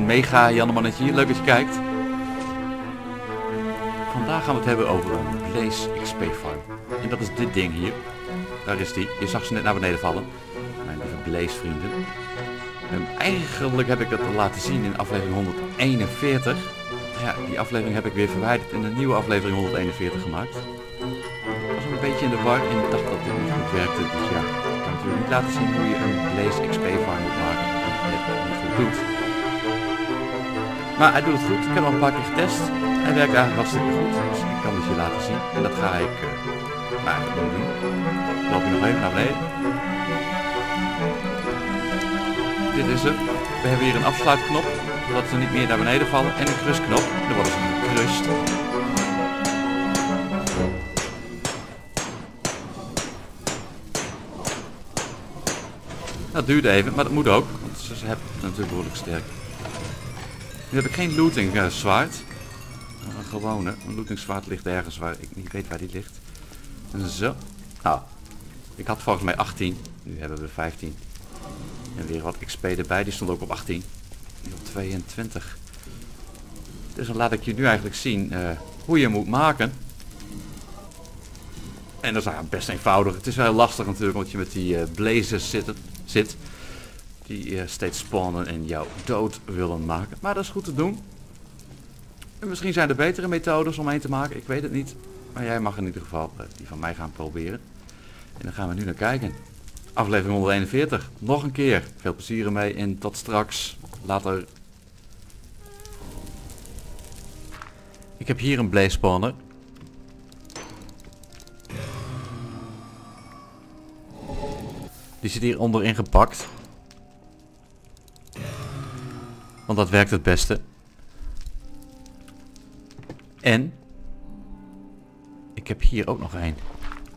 een mega Jannemannetje. Leuk dat je kijkt. Vandaag gaan we het hebben over een Blaze XP farm. En dat is dit ding hier. Daar is die. Je zag ze net naar beneden vallen. Mijn lieve Blaze vrienden. Eigenlijk heb ik het al laten zien in aflevering 141. Ja, die aflevering heb ik weer verwijderd en een nieuwe aflevering 141 gemaakt. Ik was een beetje in de war en ik dacht dat dit niet goed werkte. Dus ja, ik kan natuurlijk niet laten zien hoe je een Blaze XP farm moet maken. Dat het niet goed doet. Maar hij doet het goed. Ik heb hem al een paar keer getest. Hij werkt eigenlijk hartstikke goed. Dus ik kan het je laten zien. En dat ga ik nu doen. Loop je nog even naar beneden. Dit is het. We hebben hier een afsluitknop. Zodat ze niet meer naar beneden vallen. En een krusknop. Dan worden ze gekrust. Dat duurt even, maar dat moet ook. Want ze hebben het natuurlijk behoorlijk sterk. Nu heb ik geen looting zwaard. Een gewone. Een looting zwaard ligt ergens waar ik niet weet waar die ligt. Zo. Nou. Ik had volgens mij 18. Nu hebben we 15. En weer wat XP erbij. Die stond ook op 18. Die op 22. Dus dan laat ik je nu eigenlijk zien hoe je moet maken. En dat is best eenvoudig. Het is wel heel lastig natuurlijk omdat je met die blazers zit. Die steeds spawnen en jou dood willen maken. Maar dat is goed te doen. En misschien zijn er betere methodes om een te maken. Ik weet het niet. Maar jij mag in ieder geval die van mij gaan proberen. En dan gaan we nu naar kijken. Aflevering 141. Nog een keer. Veel plezier ermee en tot straks. Later. Ik heb hier een blaze spawner. Die zit hier onderin gepakt. Want dat werkt het beste. En ik heb hier ook nog een.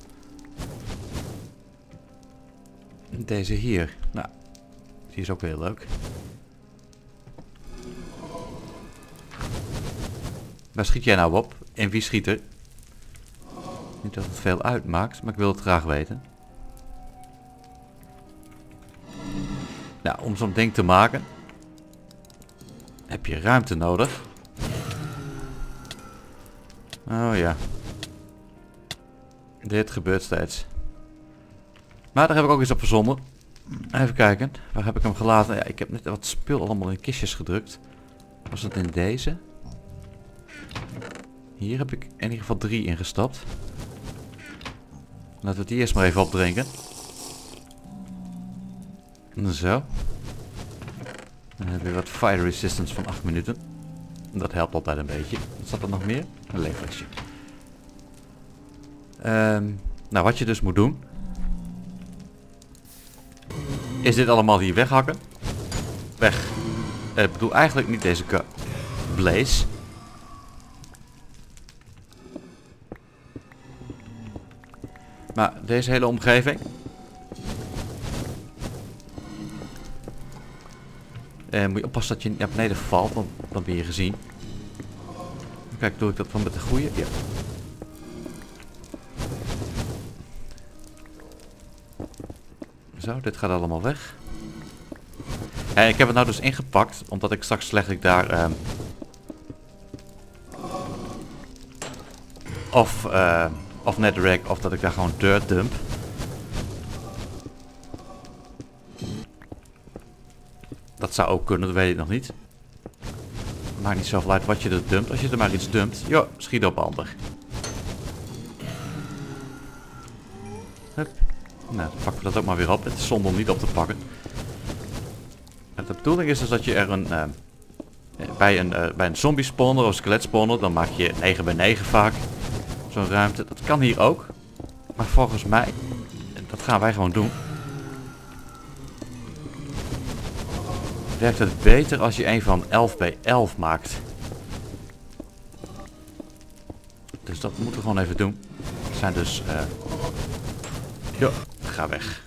Deze hier. Nou, die is ook heel leuk. Waar schiet jij nou op? En wie schiet er? Niet dat het veel uitmaakt, maar ik wil het graag weten. Nou, om zo'n ding te maken heb je ruimte nodig. Oh ja. Dit gebeurt steeds. Maar daar heb ik ook iets op verzonnen. Even kijken. Waar heb ik hem gelaten? Ja, ik heb net wat spul allemaal in kistjes gedrukt. Was het in deze? Hier heb ik in ieder geval 3 ingestapt. Laten we die eerst maar even opdrinken. Zo. Dan hebben we wat fire resistance van 8 minuten. Dat helpt altijd een beetje. Wat zat er nog meer? Een leeflesje. Nou, wat je dus moet doen. Is dit allemaal hier weghakken. Weg. Ik bedoel eigenlijk niet deze blaze. Maar deze hele omgeving. Moet je oppassen dat je niet naar beneden valt, want dan ben je gezien. Kijk, doe ik dat van met de goede? Ja. Zo, dit gaat allemaal weg. En ik heb het nou dus ingepakt, omdat ik straks leg ik daar of netherrack, of dat ik daar gewoon dirt dump. Dat zou ook kunnen, dat weet ik nog niet. Maakt niet zoveel uit wat je er dumpt. Als je er maar iets dumpt, joh, schiet op ander. Hup. Nou, dan pakken we dat ook maar weer op. Het is zonde om niet op te pakken. En de bedoeling is dus dat je er bij een zombie spawner of skelet spawner, dan maak je 9 bij 9 vaak. Zo'n ruimte. Dat kan hier ook. Maar volgens mij, dat gaan wij gewoon doen. Werkt het beter als je een van 11 bij 11 maakt. Dus dat moeten we gewoon even doen. Het zijn dus... Jo, ga weg.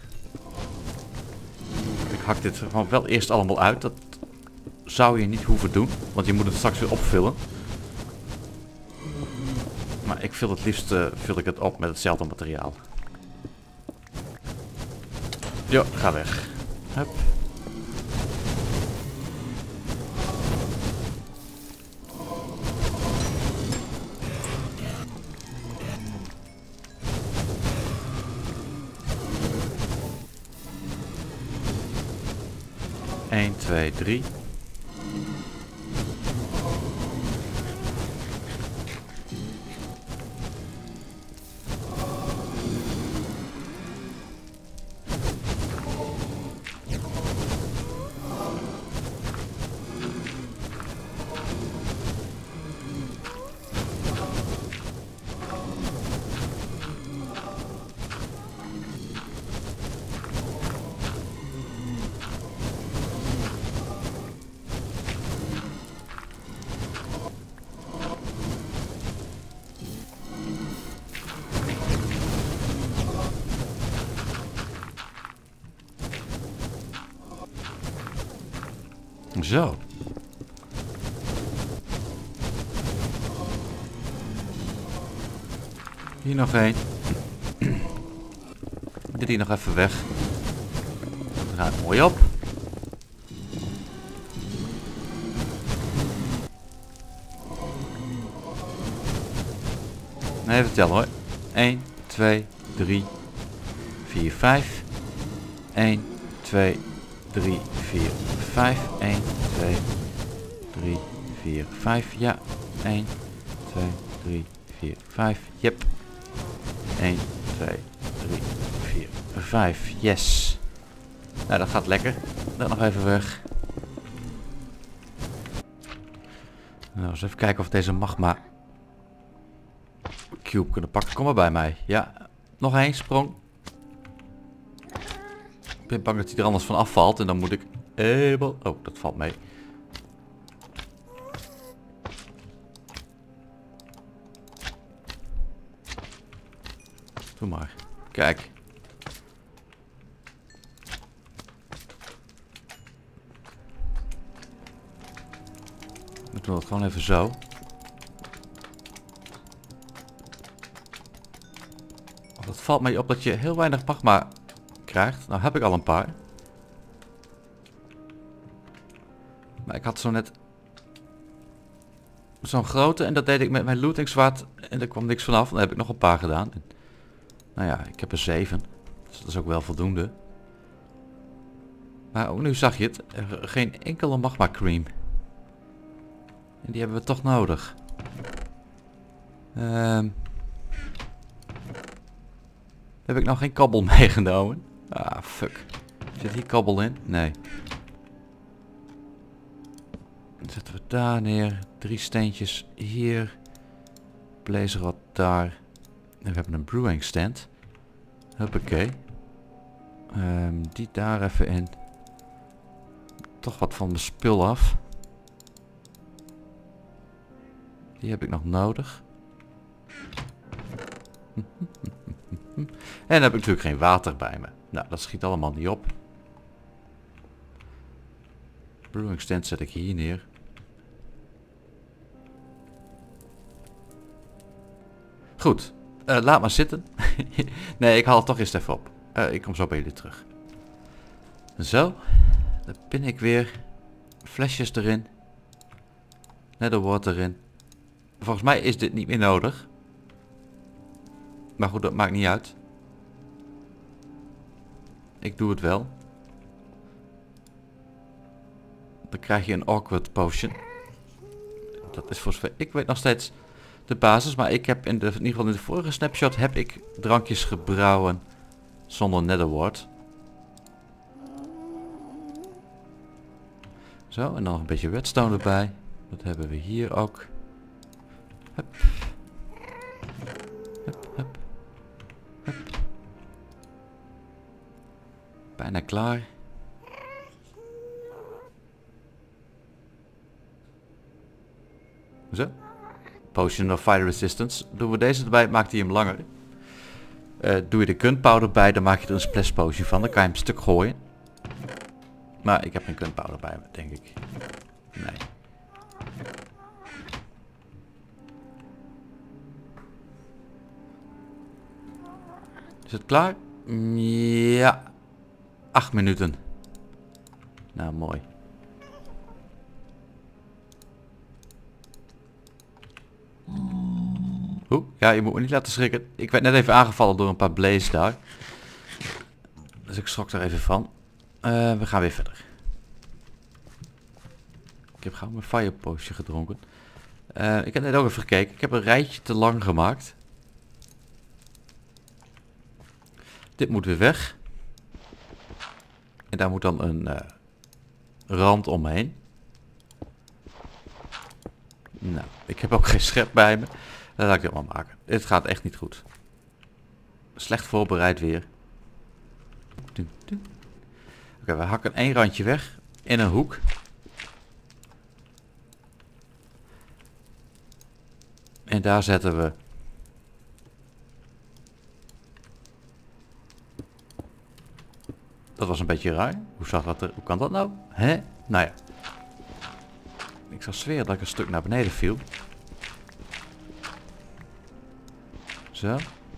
Ik hak dit gewoon wel eerst allemaal uit. Dat zou je niet hoeven doen. Want je moet het straks weer opvullen. Maar ik vul het liefst vul ik het op met hetzelfde materiaal. Jo, ga weg. Hup. 1, 2, 3. Zo. Hier nog één. Dit hier nog even weg. Dat gaat mooi op. Nee, even tellen hoor. 1, 2, 3, 4, 5. 1, 2, 3, 4, 5. 1, 2, 3, 4, 5. Ja. 1, 2, 3, 4, 5. Yep. 1, 2, 3, 4, 5. Yes. Nou, dat gaat lekker. Dat nog even weg. Nou, eens even kijken of we deze magma cube kunnen pakken. Kom maar bij mij. Ja. Nog één sprong. Ik ben bang dat hij er anders van afvalt. En dan moet ik helemaal... Oh, dat valt mee. Doe maar. Kijk. Ik doe het gewoon even zo. Het valt mij op dat je heel weinig magma krijgt. Nou heb ik al een paar. Maar ik had zo net zo'n grote en dat deed ik met mijn lootingzwaard en er kwam niks vanaf. Dan heb ik nog een paar gedaan. En, nou ja, ik heb er 7. Dus dat is ook wel voldoende. Maar ook nu zag je het. Geen enkele magma cream. En die hebben we toch nodig. Heb ik nou geen kabbel meegenomen? Ah, fuck. Zit hier kabbel in? Nee. Dan zetten we daar neer. 3 steentjes hier. Blazerrod daar. En we hebben een brewing stand. Hoppakee. Die daar even in. Toch wat van mijn spul af. Die heb ik nog nodig. En dan heb ik natuurlijk geen water bij me. Nou, dat schiet allemaal niet op. Brewing stand zet ik hier neer. Goed. Laat maar zitten. Nee, ik haal het toch eerst even op. Ik kom zo bij jullie terug. Zo. Dan pin ik weer. Flesjes erin. Netherwort erin. Volgens mij is dit niet meer nodig. Maar goed, dat maakt niet uit. Ik doe het wel. Dan krijg je een awkward potion. Dat is voor zover ik weet nog steeds de basis. Maar ik heb in ieder geval in de vorige snapshot heb ik drankjes gebrouwen zonder netherwort. Zo, en dan nog een beetje redstone erbij. Dat hebben we hier ook. Hup. Hup, hup. Hup. Bijna klaar. Zo. Potion of Fire Resistance. Doen we deze erbij, maakt hij hem langer. Doe je de gunpowder bij, dan maak je er een splash potion van. Dan kan je hem stuk gooien. Maar ik heb geen gunpowder bij me, denk ik. Nee. Is het klaar? Ja. 8 minuten. Nou, mooi. Oeh, ja, je moet me niet laten schrikken. Ik werd net even aangevallen door een paar blaze daar. Dus ik schrok er even van. We gaan weer verder. Ik heb gauw mijn fire potion gedronken. Ik heb net ook even gekeken. Ik heb een rijtje te lang gemaakt. Dit moet weer weg. En daar moet dan een rand omheen. Nou, ik heb ook geen schep bij me. Dat laat ik dit maar maken. Dit gaat echt niet goed. Slecht voorbereid weer. Oké, we hakken één randje weg. In een hoek. En daar zetten we... Dat was een beetje raar. Hoe kan dat nou? Hè? Nou ja. Ik zou zweren dat ik een stuk naar beneden viel. Zo.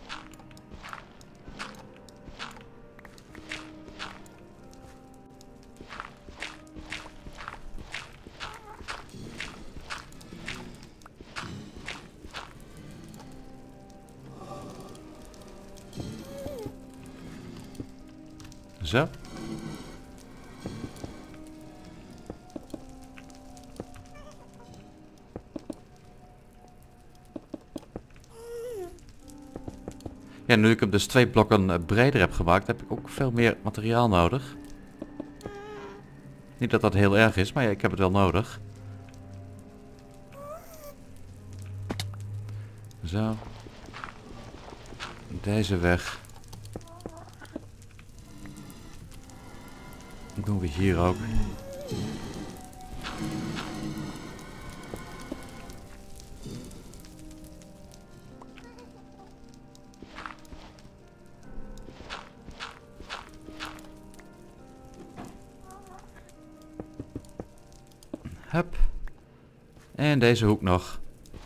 Zo. Ja, nu ik hem dus 2 blokken breder heb gemaakt, heb ik ook veel meer materiaal nodig. Niet dat dat heel erg is, maar ja, ik heb het wel nodig. Zo. Deze weg. Dat doen we hier ook. Hup. En deze hoek nog.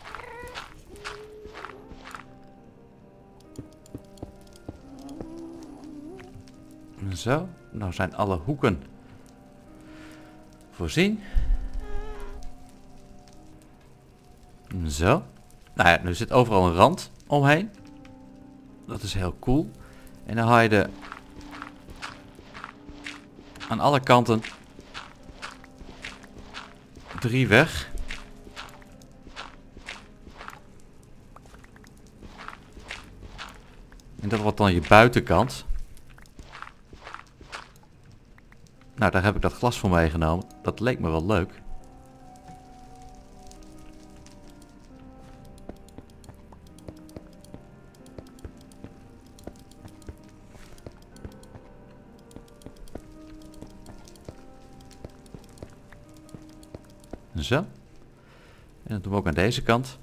Zo. Nou zijn alle hoeken voorzien. Zo. Nou ja, nu zit overal een rand omheen. Dat is heel cool. En dan haal je de... aan alle kanten 3 weg. En dat wordt dan je buitenkant. Nou, daar heb ik dat glas voor meegenomen. Dat leek me wel leuk. Zo. En dat doen we ook aan deze kant.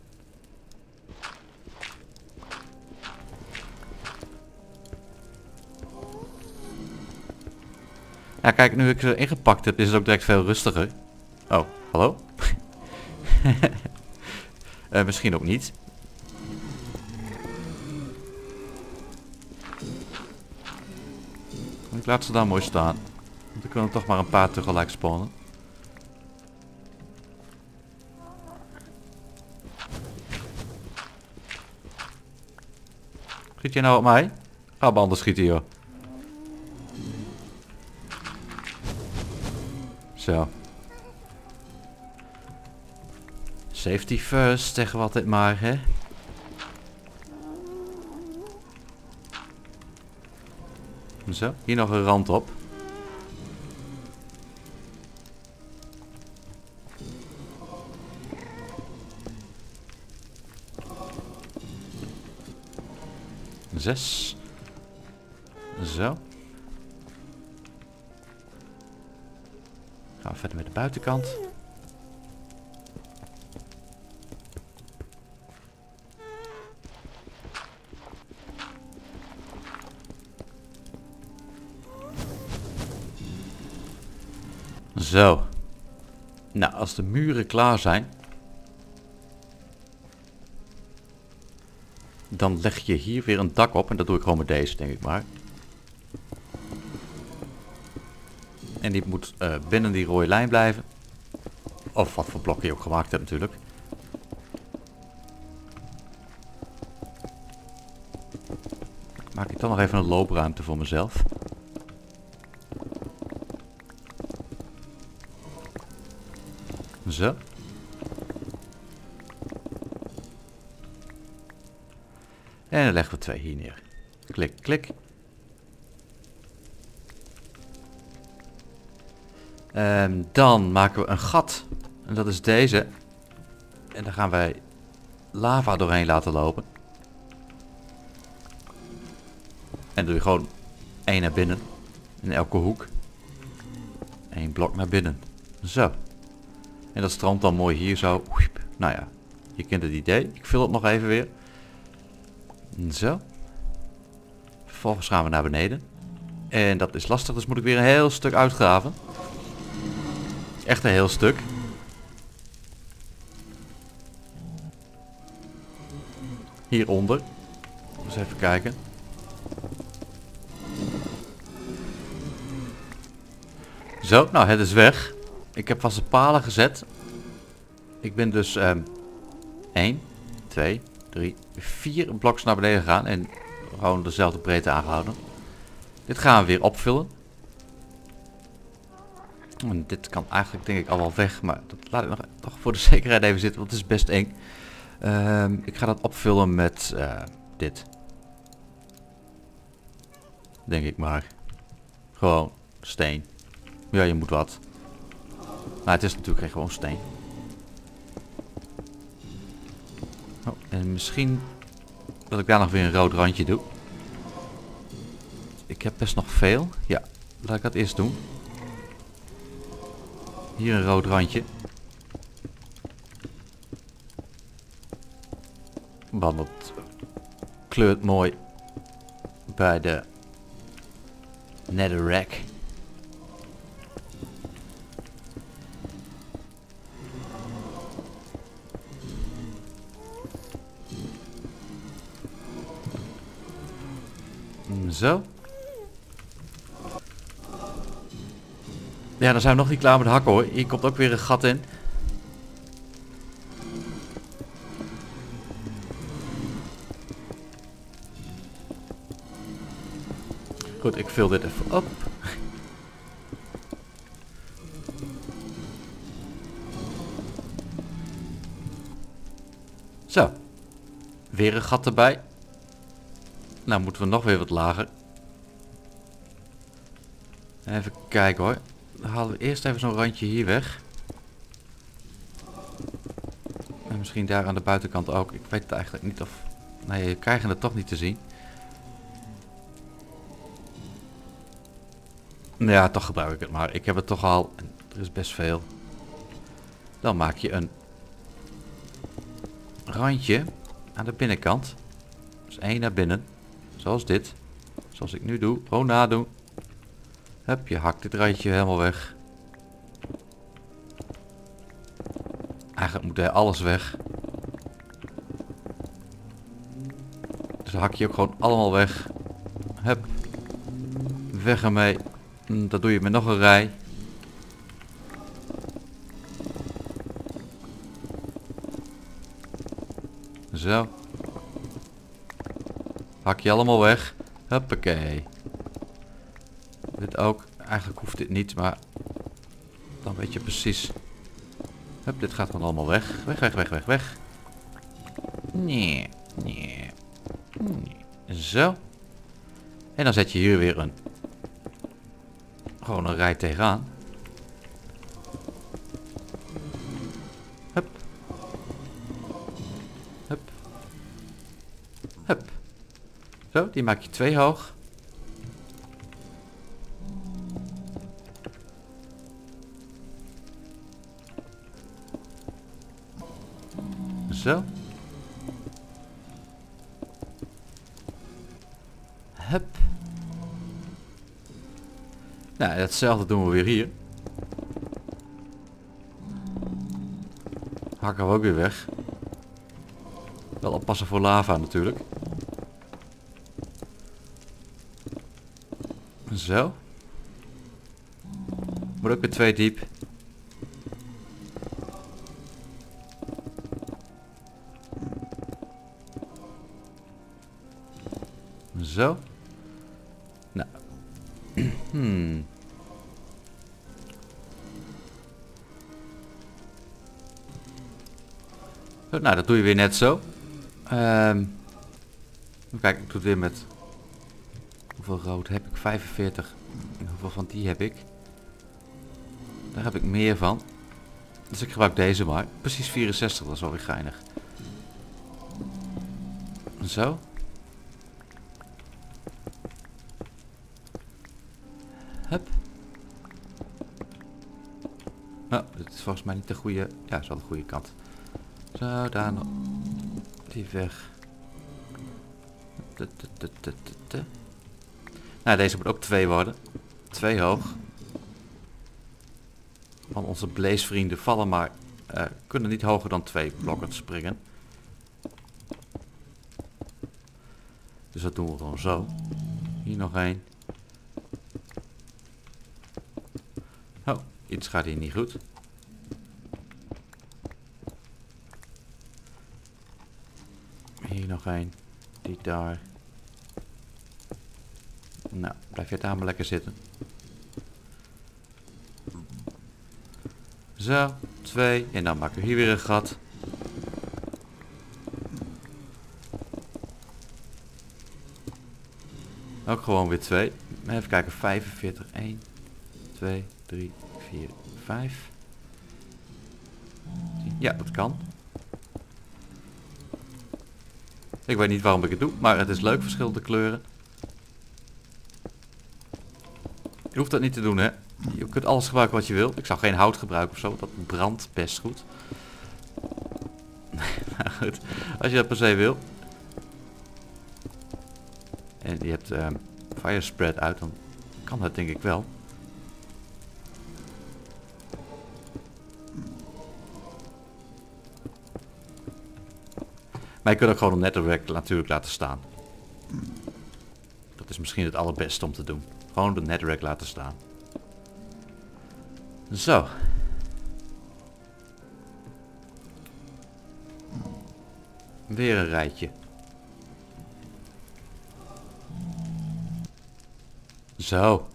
Ja, kijk, nu ik ze ingepakt heb, is het ook direct veel rustiger. Oh, hallo? Misschien ook niet. Ik laat ze daar mooi staan. Want ik kan er toch maar een paar tegelijk spawnen. Schiet jij nou op mij? Ga op anders schieten, joh. Zo. Safety first, zeggen we altijd maar, hè. Zo, hier nog een rand op. Zes. Zo. Gaan we verder met de buitenkant. Zo. Nou, als de muren klaar zijn, dan leg je hier weer een dak op. En dat doe ik gewoon met deze, denk ik maar. En die moet binnen die rode lijn blijven. Of wat voor blokken je ook gemaakt hebt natuurlijk. Maak ik dan nog even een loopruimte voor mezelf. Zo. En dan leggen we 2 hier neer. Klik, klik. Dan maken we een gat. En dat is deze. En daar gaan wij lava doorheen laten lopen. En doe je gewoon 1 naar binnen. In elke hoek. 1 blok naar binnen. Zo. En dat stroomt dan mooi hier zo. Nou ja, je kent het idee. Ik vul het nog even weer. Zo. Vervolgens gaan we naar beneden. En dat is lastig, dus moet ik weer een heel stuk uitgraven. Echt een heel stuk. Hieronder. Dus even kijken. Zo, nou het is weg. Ik heb vast de palen gezet. Ik ben dus 1, 2, 3, 4 bloks naar beneden gegaan. En gewoon dezelfde breedte aangehouden. Dit gaan we weer opvullen. En dit kan eigenlijk denk ik al wel weg. Maar dat laat ik nog toch voor de zekerheid even zitten. Want het is best eng. Ik ga dat opvullen met dit. Denk ik maar. Gewoon steen. Ja, je moet wat. Maar het is natuurlijk geen gewoon steen. Oh, en misschien dat ik daar nog weer een rood randje doe. Ik heb best nog veel. Ja, laat ik dat eerst doen. Hier een rood randje. Want het kleurt mooi bij de netherrack. Zo. Ja, dan zijn we nog niet klaar met hakken hoor. Hier komt ook weer een gat in. Goed, ik vul dit even op. Zo. Weer een gat erbij. Nou moeten we nog weer wat lager. Even kijken hoor. Dan halen we eerst even zo'n randje hier weg. En misschien daar aan de buitenkant ook. Ik weet het eigenlijk niet of... Nee, je krijgt het toch niet te zien. Ja, toch gebruik ik het maar. Ik heb het toch al. Er is best veel. Dan maak je een randje aan de binnenkant. Dus 1 naar binnen. Zoals dit. Zoals ik nu doe. Gewoon nadoen. Hup, je hakt dit randje helemaal weg. Eigenlijk moet alles weg. Dus dan hak je ook gewoon allemaal weg. Hup. Weg ermee. Dat doe je met nog een rij. Zo. Hak je allemaal weg. Huppakee. Dit ook. Eigenlijk hoeft dit niet, maar dan weet je precies. Hup, dit gaat gewoon allemaal weg. Weg, weg, weg, weg, weg. Nee, nee. Zo. En dan zet je hier weer gewoon een rij tegenaan. Hup. Hup. Hup. Zo, die maak je 2 hoog. Zo. Hup. Nou, hetzelfde doen we weer hier. Hakken we ook weer weg. Wel oppassen voor lava natuurlijk. Zo. Moet ook weer 2 diep. Zo. Nou. Nou, dat doe je weer net zo. Kijk, ik doe het weer met... Hoeveel rood heb ik? 45. En hoeveel van die heb ik? Daar heb ik meer van. Dus ik gebruik deze maar. Precies 64, dat is wel weer geinig. Zo. Hup. Oh, dit is volgens mij niet de goede... Ja, is wel de goede kant. Zo, daar nog. Die weg. Nou, deze moet ook 2 worden. 2 hoog. Want onze blaze-vrienden vallen maar... kunnen niet hoger dan 2 blokken springen. Dus dat doen we gewoon zo. Hier nog 1. Oh, iets gaat hier niet goed. Hier nog 1. Die daar. Nou, blijf je daar maar lekker zitten. Zo, 2. En dan maken we hier weer een gat. Ook gewoon weer 2. Even kijken, 45. 1, 2, 3, 4, 5. Ja, dat kan. Ik weet niet waarom ik het doe, maar het is leuk, verschillende kleuren. Je hoeft dat niet te doen, hè. Je kunt alles gebruiken wat je wil. Ik zou geen hout gebruiken of zo, dat brandt best goed. Nou goed, als je dat per se wil. En je hebt fire spread uit, dan kan dat denk ik wel. Maar je kunt ook gewoon een netwerk natuurlijk laten staan. Dat is misschien het allerbeste om te doen. Gewoon de netwerk laten staan. Zo. Weer een rijtje. Zo.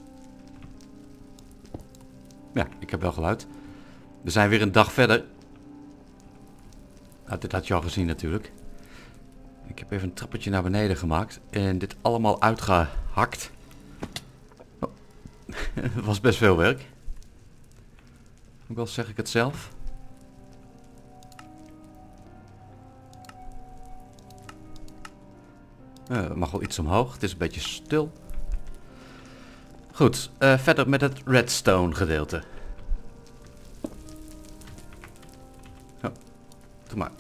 Ja, ik heb wel geluid. We zijn weer een dag verder. Nou, dit had je al gezien natuurlijk. Ik heb even een trappetje naar beneden gemaakt. En dit allemaal uitgehakt. Oh. Het was best veel werk. Ook al zeg ik het zelf. Mag wel iets omhoog. Het is een beetje stil. Goed, verder met het redstone gedeelte. Oh, doe maar.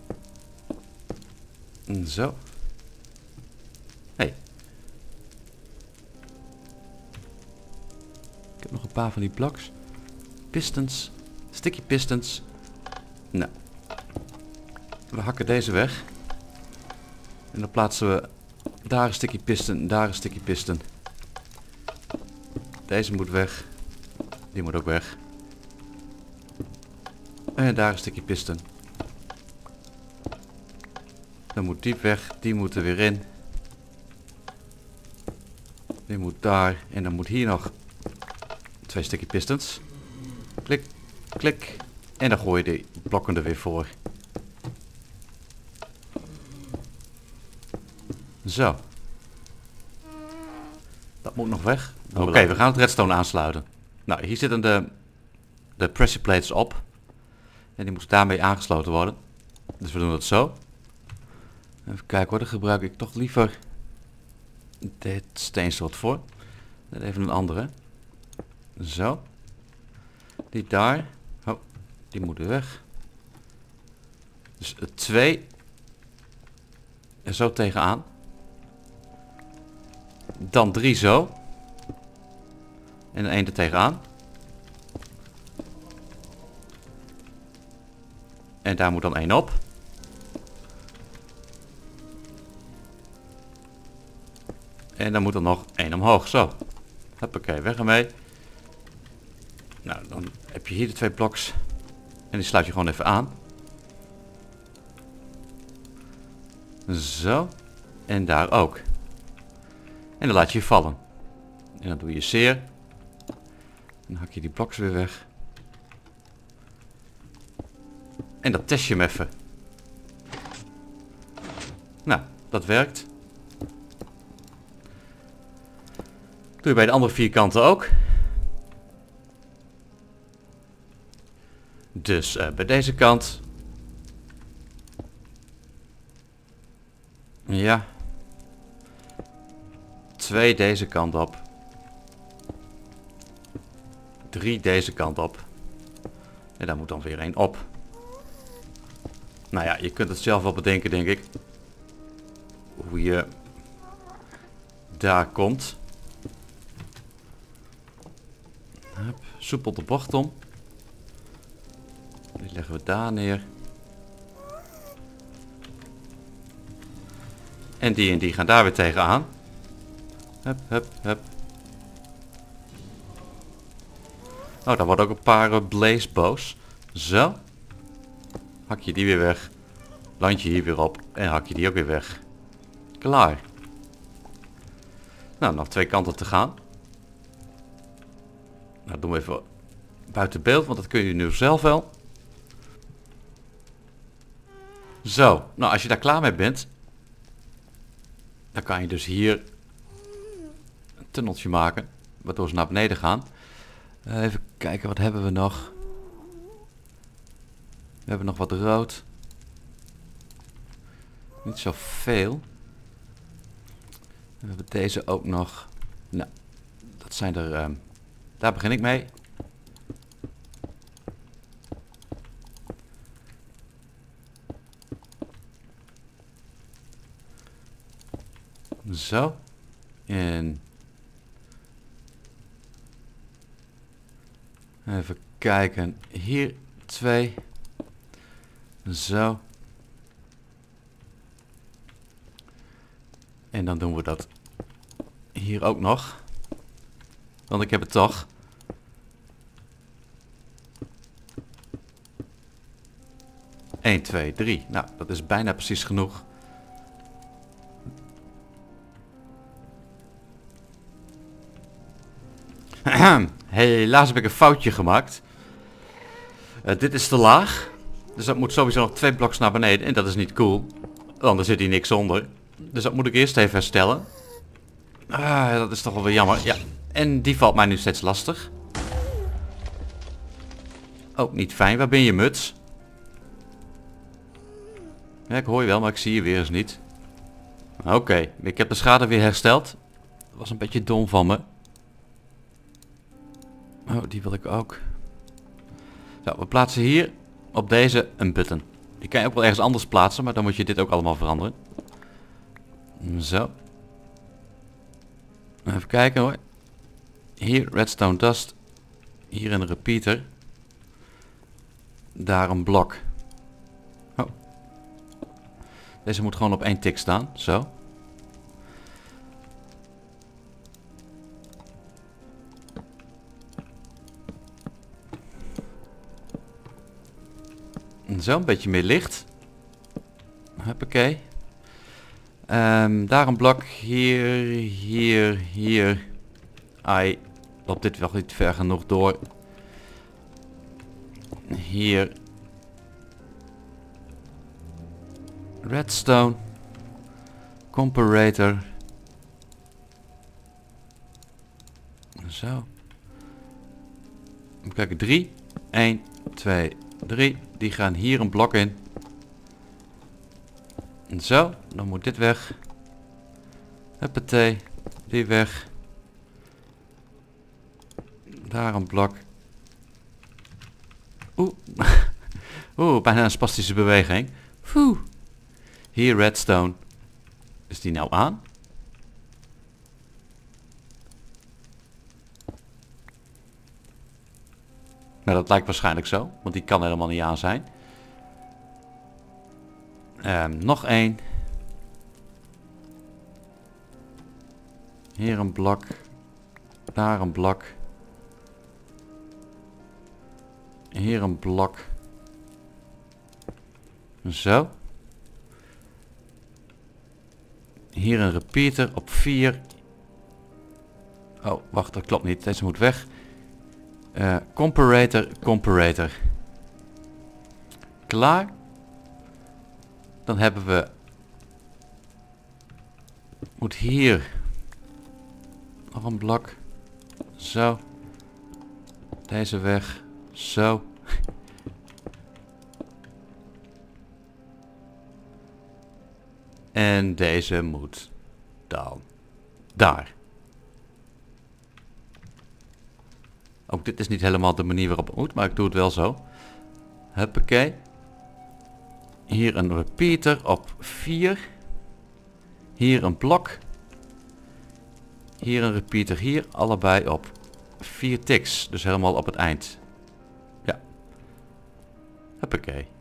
Zo. Hey. Ik heb nog een paar van die bloks. Pistons. Sticky pistons. Nou. We hakken deze weg. En dan plaatsen we daar een sticky piston, daar een sticky piston. Deze moet weg. Die moet ook weg. En daar een sticky piston. Dan moet die weg. Die moet er weer in. Die moet daar. En dan moet hier nog 2 sticky pistons. Klik, klik. En dan gooi je die blokken er weer voor. Zo. Dat moet nog weg. Oké, we gaan het redstone aansluiten. Nou, hier zitten de pressure plates op. En die moeten daarmee aangesloten worden. Dus we doen het zo. Even kijken hoor, dan gebruik ik toch liever dit steensoort voor. Net even een andere. Zo. Die daar. Oh, die moeten weg. Dus 2. En zo tegenaan. Dan 3 zo. En 1 er tegenaan. En daar moet dan 1 op. En dan moet er nog 1 omhoog. Zo. Hoppakee, weg ermee. Nou, dan heb je hier de 2 bloks. En die sluit je gewoon even aan. Zo. En daar ook. En dan laat je vallen. En dan doe je zeer. Dan hak je die bloks weer weg. En dan test je hem even. dat werkt. Doe je bij de andere 4 kanten ook. Dus bij deze kant. Ja. 2 deze kant op. 3 deze kant op. En daar moet dan weer 1 op. Nou ja, je kunt het zelf wel bedenken, denk ik. Hoe je daar komt. Hup, soepel de bocht om. Die leggen we daar neer. En die gaan daar weer tegenaan. Hup, hup, hup. Oh, daar worden ook een paar blaze bows. Zo. Hak je die weer weg. Land je hier weer op. En hak je die ook weer weg. Klaar. Nou, nog 2 kanten te gaan. Nou, doen we even buiten beeld, want dat kun je nu zelf wel. Zo, nou als je daar klaar mee bent, dan kan je dus hier een tunneltje maken, waardoor ze naar beneden gaan. Even kijken, wat hebben we nog? We hebben nog wat rood. Niet zoveel. We hebben deze ook nog. Nou, dat zijn er... daar begin ik mee. Zo. En... even kijken. Hier 2. Zo. En dan doen we dat hier ook nog. Want ik heb het toch. Eén, 2, 3. Nou, dat is bijna precies genoeg. Helaas heb ik een foutje gemaakt. Dit is te laag. Dus dat moet sowieso nog 2 bloks naar beneden. En dat is niet cool. Want er zit hier niks onder. Dus dat moet ik eerst even herstellen. Dat is toch wel weer jammer. Ja. En die valt mij nu steeds lastig. Ook niet fijn. Waar ben je, muts? Ja, ik hoor je wel, maar ik zie je weer eens niet. Oké, ik heb de schade weer hersteld. Dat was een beetje dom van me. Oh, die wil ik ook. Zo, we plaatsen hier op deze een button. Die kan je ook wel ergens anders plaatsen, maar dan moet je dit ook allemaal veranderen. Zo. Even kijken hoor. Hier redstone dust. Hier een repeater. Daar een blok. Oh. Deze moet gewoon op 1 tik staan. Zo. Zo, een beetje meer licht. Huppakee. Daar een blok. Hier. Ai, loopt dit wel niet ver genoeg door. Hier. Redstone. Comparator. Zo. Even kijken, 3. 1, 2, 3. Die gaan hier een blok in. Zo, dan moet dit weg. Huppatee, die weg. Daar een blok. Oeh, bijna een spastische beweging. Hier redstone. Is die nou aan? Nou, dat lijkt waarschijnlijk zo, want die kan helemaal niet aan zijn. Nog 1. Hier een blok. Daar een blok. Hier een blok. Zo. Hier een repeater op 4. Oh, wacht, dat klopt niet. Deze moet weg. Comparator. Klaar. Dan hebben we Moet hier nog een blok. Zo. Deze weg. Zo. En deze moet dan daar. Ook dit is niet helemaal de manier waarop het moet, maar ik doe het wel zo. Huppakee. Hier een repeater op 4. Hier een blok. Hier een repeater hier. Allebei op 4 ticks. Dus helemaal op het eind. Ja. Huppakee.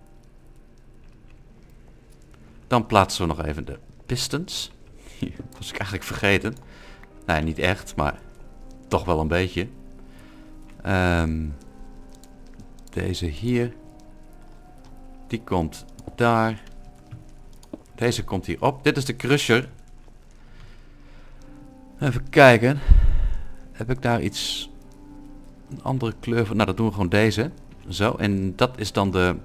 Dan plaatsen we nog even de pistons. Dat was ik eigenlijk vergeten. Nee, niet echt, maar toch wel een beetje. Deze hier. Die komt daar. Deze komt hier op. Dit is de crusher. Even kijken. Heb ik daar iets... Een andere kleur van? Nou, dat doen we gewoon deze. Zo, en dat is dan de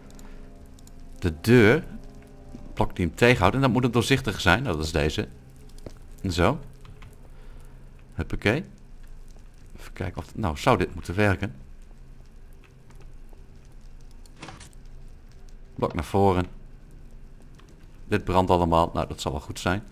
deur. Blok die hem tegenhoudt. En dat moet het doorzichtig zijn. Dat is deze. Zo. Huppakee. Even kijken of... Nou, zou dit moeten werken. Blok naar voren. Dit brandt allemaal. Nou, dat zal wel goed zijn.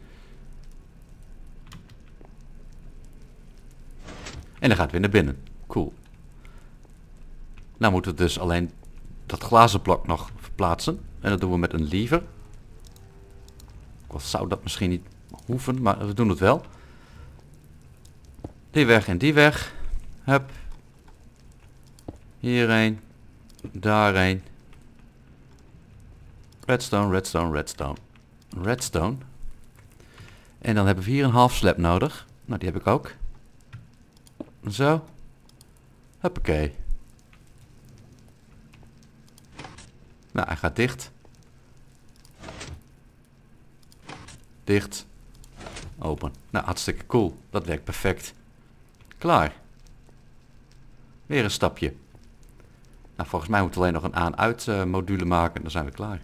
En dan gaat het weer naar binnen. Cool. Nou moeten we dus alleen dat glazen blok nog verplaatsen. En dat doen we met een lever. Of zou dat misschien niet hoeven, maar we doen het wel. Die weg en die weg. Hup. Hierheen. Daarheen. Redstone, redstone, redstone. Redstone. En dan hebben we hier een half slab nodig. Nou, die heb ik ook. Zo. Huppakee. Nou, hij gaat dicht. Dicht. Open. Nou, hartstikke cool. Dat werkt perfect. Klaar. Weer een stapje. Nou, volgens mij moeten we alleen nog een aan-uit module maken. En dan zijn we klaar.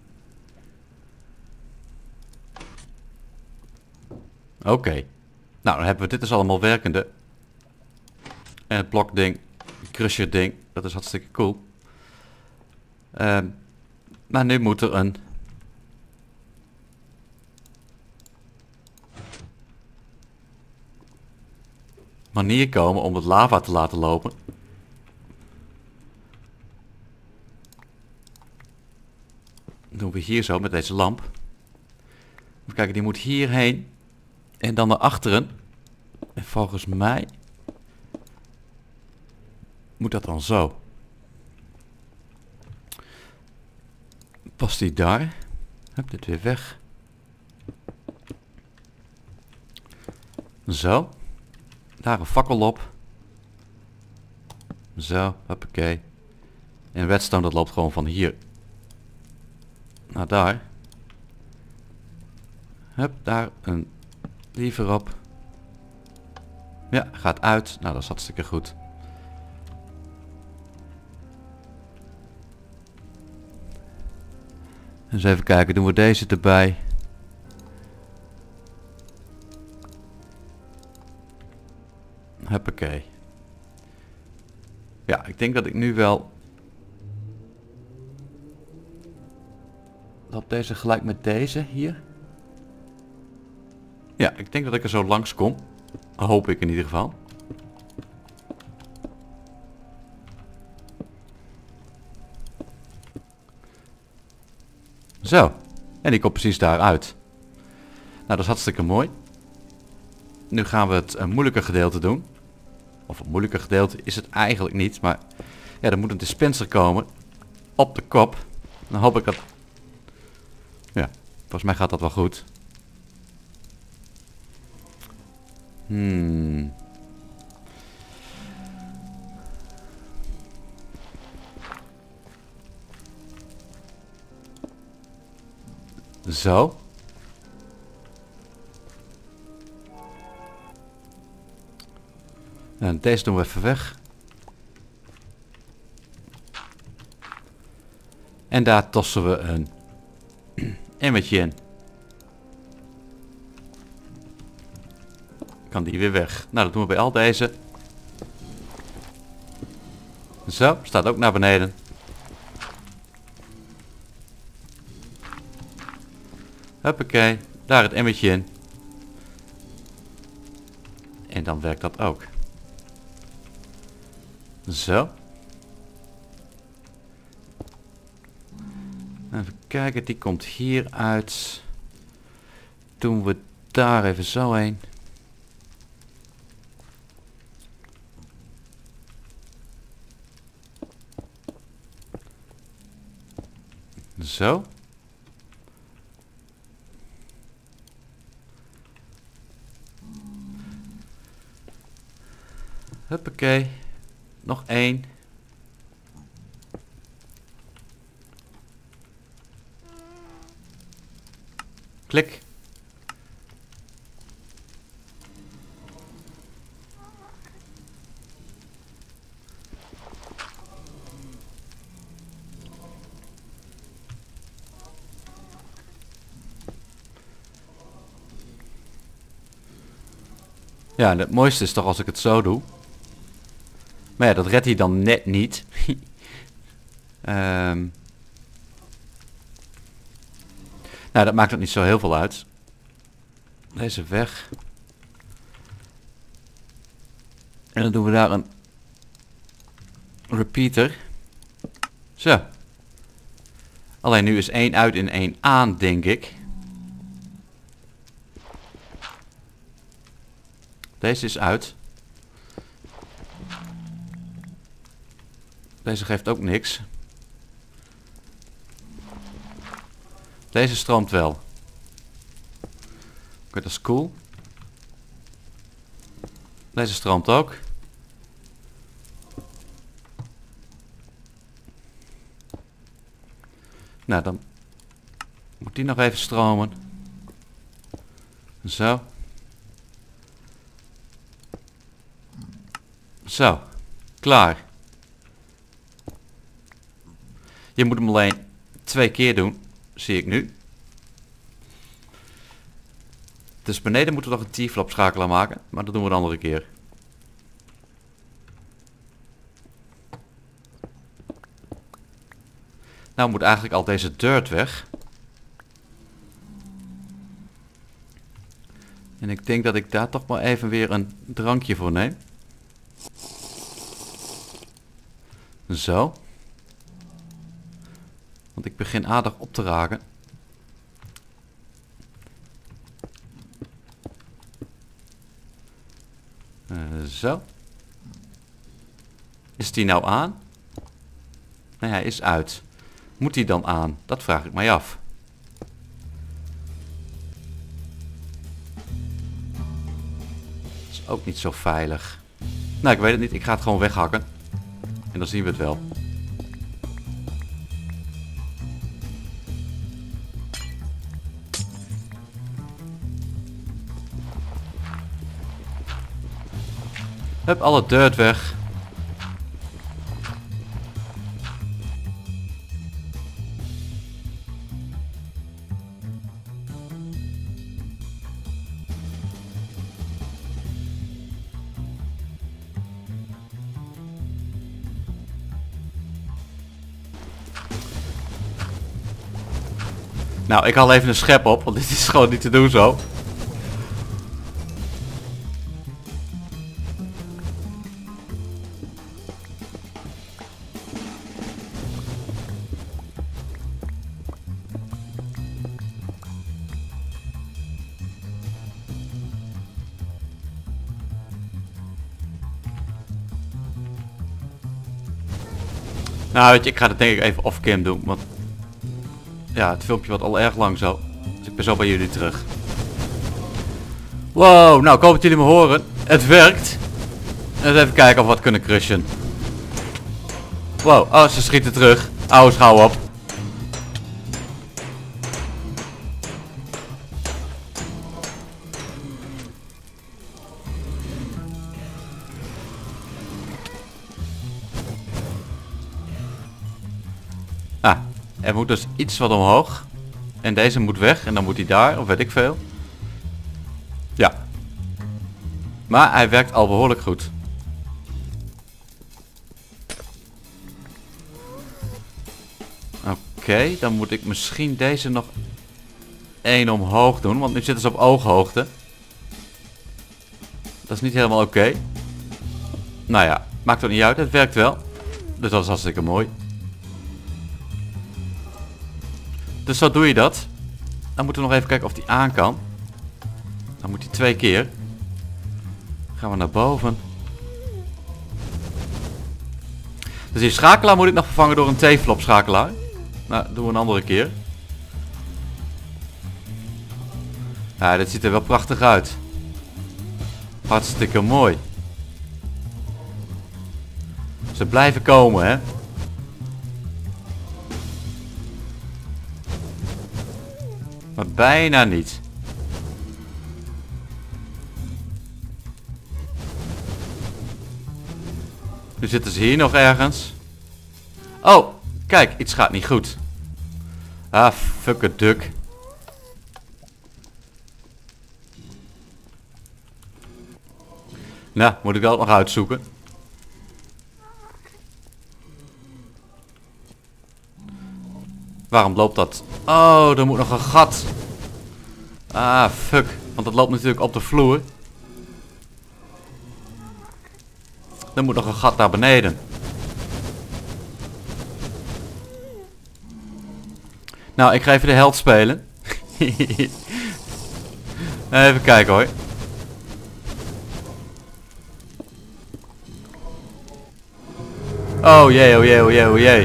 Oké. Nou, dan hebben we dit dus allemaal werkende. En het blokding, het crusher ding, dat is hartstikke cool. Maar nu moet er een manier komen om het lava te laten lopen. Dat doen we hier zo met deze lamp. Even kijken, die moet hierheen. En dan naar achteren. En volgens mij moet dat dan zo. Past die daar? Heb dit weer weg. Zo. Daar een fakkel op. Zo, hoppakee. En redstone dat loopt gewoon van hier naar daar. Hup, daar een lever op. Ja, gaat uit. Nou, dat is hartstikke goed. Dus even kijken, doen we deze erbij. Huppakee. Ja, ik denk dat ik nu wel... Dat deze gelijk met deze hier. Ja, ik denk dat ik er zo langs kom. Hoop ik in ieder geval. Zo. En die komt precies daaruit. Nou, dat is hartstikke mooi. Nu gaan we het moeilijke gedeelte doen. Of het moeilijke gedeelte is het eigenlijk niet. Maar ja, er moet een dispenser komen. Op de kop. Dan hoop ik dat... Ja, volgens mij gaat dat wel goed. Zo. En deze doen we even weg. En daar tossen we een emmertje in. kan die weer weg. Nou, dat doen we bij al deze. Zo, staat ook naar beneden. Huppakee, daar het emmertje in. En dan werkt dat ook. Zo. Even kijken, die komt hier uit. Doen we daar even zo heen. Zo. Huppakee. Nog één. Klik. Ja, en het mooiste is toch als ik het zo doe. Maar ja, dat redt hij dan net niet. Nou, dat maakt ook niet zo heel veel uit. Deze weg. En dan doen we daar een repeater. Zo. Alleen nu is 1 uit en 1 aan, denk ik. Deze is uit. Deze geeft ook niks. Deze stroomt wel. Oké, dat is cool. Deze stroomt ook. Nou, dan moet die nog even stromen. Zo. Zo. Klaar. Je moet hem alleen 2 keer doen. Zie ik nu. Dus beneden moeten we nog een T-flop schakelaar maken. Maar dat doen we een andere keer. Nou moet eigenlijk al deze dirt weg. En ik denk dat ik daar toch maar even weer een drankje voor neem. Zo. Want ik begin aardig op te raken. Zo. Is die nou aan? Nee, hij is uit. Moet die dan aan? Dat vraag ik mij af. Dat is ook niet zo veilig. Nou, ik weet het niet. Ik ga het gewoon weghakken. En dan zien we het wel. Hup, alle dirt weg. Nou, ik haal even een schep op, want dit is gewoon niet te doen zo. Nou, weet je, ik ga het denk ik even off-cam doen, want ja, het filmpje wordt al erg lang zo. Dus ik ben zo bij jullie terug. Wow, nou ik hoop dat jullie me horen. Het werkt. Eens even kijken of we wat kunnen crushen. Wow, oh, ze schieten terug. Oude schouw op. Ah, er moet dus iets wat omhoog. En deze moet weg en dan moet hij daar, of weet ik veel. Ja. Maar hij werkt al behoorlijk goed. Oké, dan moet ik misschien deze nog 1 omhoog doen. Want nu zitten ze op ooghoogte. Dat is niet helemaal oké. Nou ja, maakt ook niet uit. Het werkt wel. Dus dat is hartstikke mooi. Dus zo doe je dat. Dan moeten we nog even kijken of die aan kan. Dan moet hij 2 keer. Gaan we naar boven. Dus die schakelaar moet ik nog vervangen door een T-flop schakelaar. Nou, doen we een andere keer. Ja, dit ziet er wel prachtig uit. Hartstikke mooi. Ze blijven komen, hè. Maar bijna niet. Nu zitten ze hier nog ergens. Oh, kijk, iets gaat niet goed. Ah, fuck it, duck. Nou, moet ik wel nog uitzoeken. Waarom loopt dat? Oh, er moet nog een gat. Ah, fuck. Want dat loopt natuurlijk op de vloer. Er moet nog een gat naar beneden. Nou, ik ga even de held spelen. Even kijken hoor. Oh jee, oh jee, oh jee, oh jee.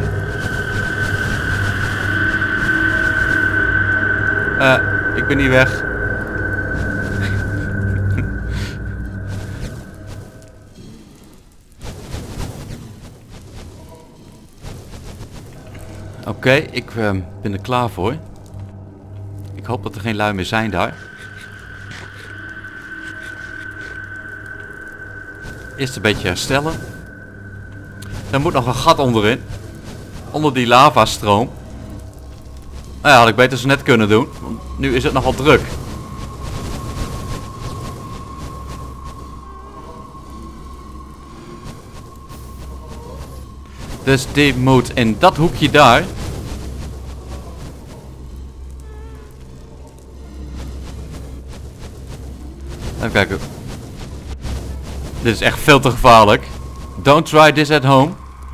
Ik ben niet weg. Oké, ik ben er klaar voor. Ik hoop dat er geen lui meer zijn daar. Eerst een beetje herstellen. Er moet nog een gat onderin. Onder die lavastroom. Nou ja, had ik beter zo net kunnen doen. Want nu is het nogal druk. Dus die moet in dat hoekje daar. Even kijken. Dit is echt veel te gevaarlijk. Don't try this at home.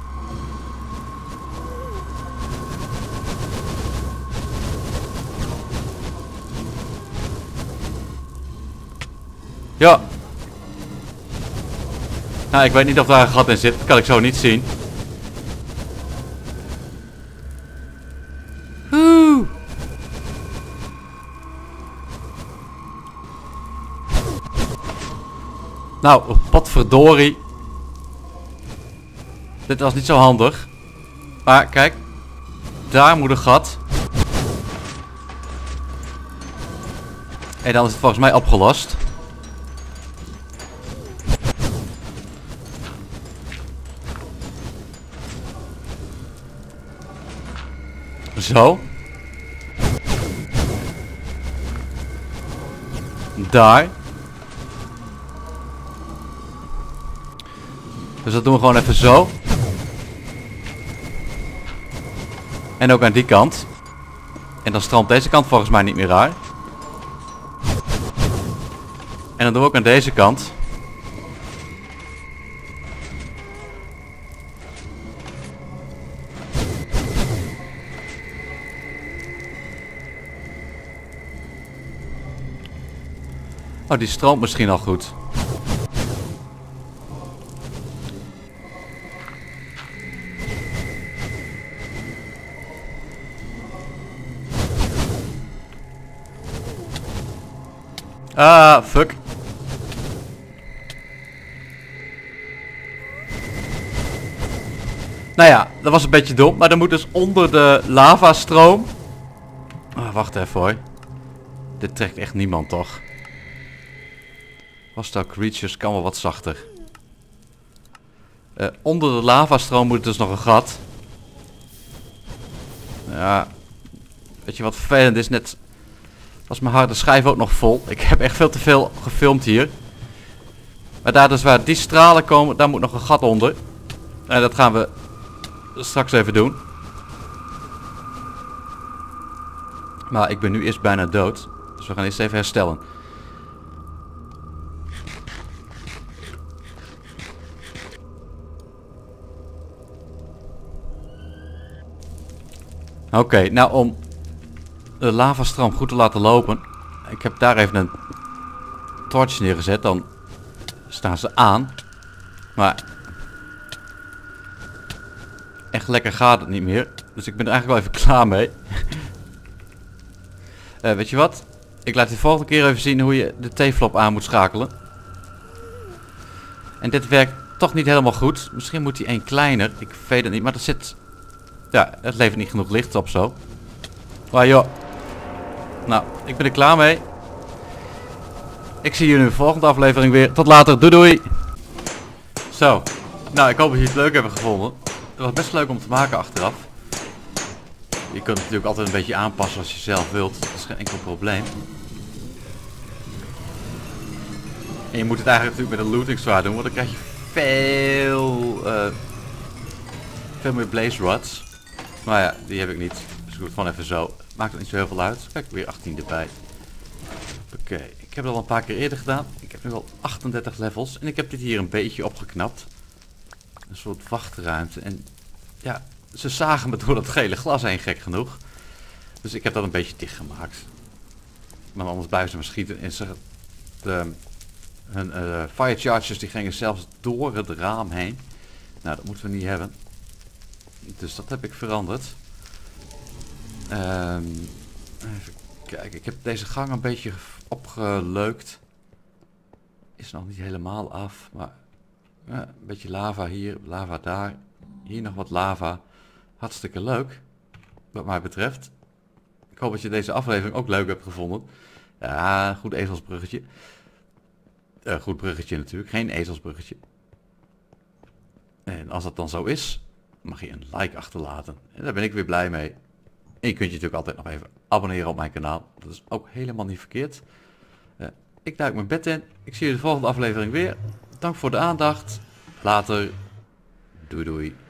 Ja. Nou, ik weet niet of daar een gat in zit. Dat kan ik zo niet zien. Nou, potverdorie. Dit was niet zo handig. Maar kijk. Daar moet een gat. En dan is het volgens mij opgelost. Zo. Daar. Dus dat doen we gewoon even zo. En ook aan die kant. En dan stroomt deze kant volgens mij niet meer raar. En dan doen we ook aan deze kant. Oh, die stroomt misschien al goed. Ah, fuck. Nou ja, dat was een beetje dom. Maar dan moet dus onder de lavastroom. Wacht even hoor. Dit trekt echt niemand toch? Hostile creatures kan wel wat zachter. Onder de lavastroom moet dus nog een gat. Ja. Weet je wat vervelend is? Net was mijn harde schijf ook nog vol. Ik heb echt veel te veel gefilmd hier. Maar daar dus waar die stralen komen, daar moet nog een gat onder. En dat gaan we straks even doen. Maar ik ben nu eerst bijna dood. Dus we gaan eerst even herstellen. Oké, nou om de lavastroom goed te laten lopen. Ik heb daar even een torch neergezet. Dan staan ze aan. Maar echt lekker gaat het niet meer. Dus ik ben er eigenlijk wel even klaar mee. Weet je wat? Ik laat je de volgende keer even zien hoe je de T-flop aan moet schakelen. En dit werkt toch niet helemaal goed. Misschien moet hij één kleiner. Ik weet het niet. Maar er zit... Ja, het levert niet genoeg licht op zo. Maar joh. Nou, ik ben er klaar mee. Ik zie jullie in de volgende aflevering weer. Tot later. Doei doei. Zo. Nou, ik hoop dat jullie het leuk hebben gevonden. Het was best leuk om te maken achteraf. Je kunt het natuurlijk altijd een beetje aanpassen als je zelf wilt. Dat is geen enkel probleem. En je moet het eigenlijk natuurlijk met een looting zwaard doen. Want dan krijg je veel meer blaze rods. Maar ja, die heb ik niet. Dus ik doe het gewoon even zo. Maakt het niet zo heel veel uit. Kijk, weer 18 erbij. Oké, ik heb het al een paar keer eerder gedaan. Ik heb nu al 38 levels. En ik heb dit hier een beetje opgeknapt. Een soort wachtruimte. En ja, ze zagen me door dat gele glas heen, gek genoeg. Dus ik heb dat een beetje dicht gemaakt. Maar anders blijven ze me schieten. En hun fire chargers die gingen zelfs door het raam heen. Nou, dat moeten we niet hebben. Dus dat heb ik veranderd. Even kijken. Ik heb deze gang een beetje opgeleukt. Is nog niet helemaal af. Maar een beetje lava hier. Lava daar. Hier nog wat lava. Hartstikke leuk. Wat mij betreft. Ik hoop dat je deze aflevering ook leuk hebt gevonden. Ja, goed ezelsbruggetje. Goed bruggetje natuurlijk. Geen ezelsbruggetje. En als dat dan zo is, mag je een like achterlaten. En daar ben ik weer blij mee. En je kunt je natuurlijk altijd nog even abonneren op mijn kanaal. Dat is ook helemaal niet verkeerd. Ik duik mijn bed in. Ik zie je de volgende aflevering weer. Dank voor de aandacht. Later. Doei doei.